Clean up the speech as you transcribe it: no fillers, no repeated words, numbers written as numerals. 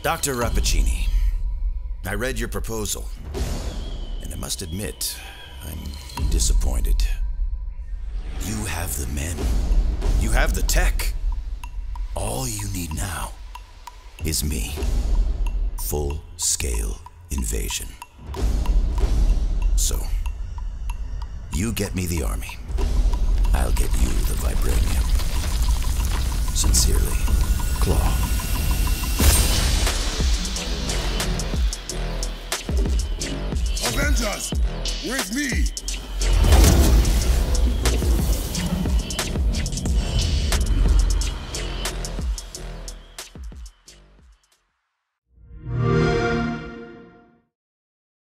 Dr. Rappaccini, I read your proposal, and I must admit, I'm disappointed. You have the men. You have the tech. All you need now is me. Full-scale invasion. So, you get me the army. I'll get you the vibranium. Sincerely, Claw. Avengers, with me!